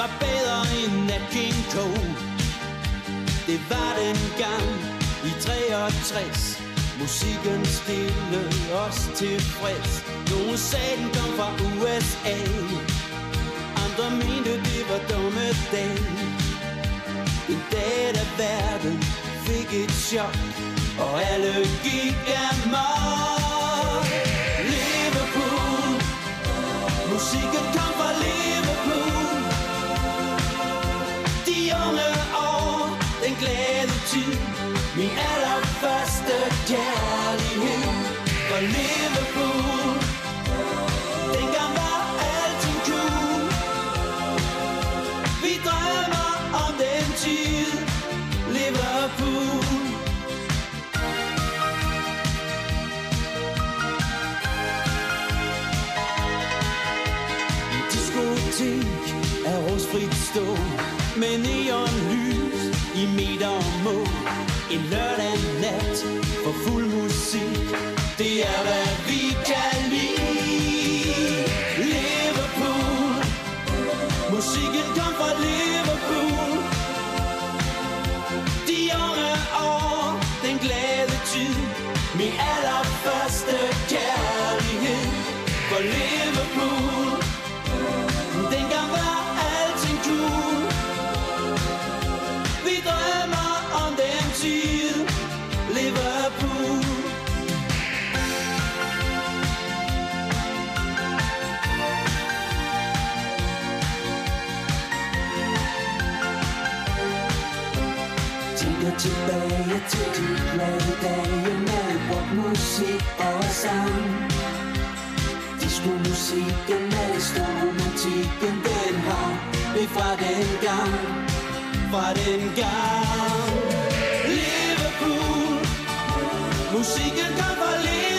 var bedre end Nat King Cole. Det var den gang i 63. Musikken stillede os tilfreds. Nogle sagde den kom fra USA, andre mente det var dommedag. En dag da verden fik et chok, og alle gik amok. Liverpool, musikken kom fra Liverpool. De unge år, den glade tid, min allerførste kærlighed for Liverpool. Dengang var alting cool. Vi drømmer om den tid, Liverpool. En diskotek er rustfrit stå med neonlys i meter og mål. En lørdag nat for fuld musik, det er hvad vi kan lide. Liverpool, musikken kom fra Liverpool. De unge år, den glade tid, min allerførste kærlighed for Liverpool. Dengang var alting cool. Vi drømmer om den tid, Liverpool. Tænker tilbage til de glade dage med rockmusik og sang. Disco-musikken med stor romantikken, den har vi fra den gang. Fra den gang. Liverpool, musikken kom fra Liverpool.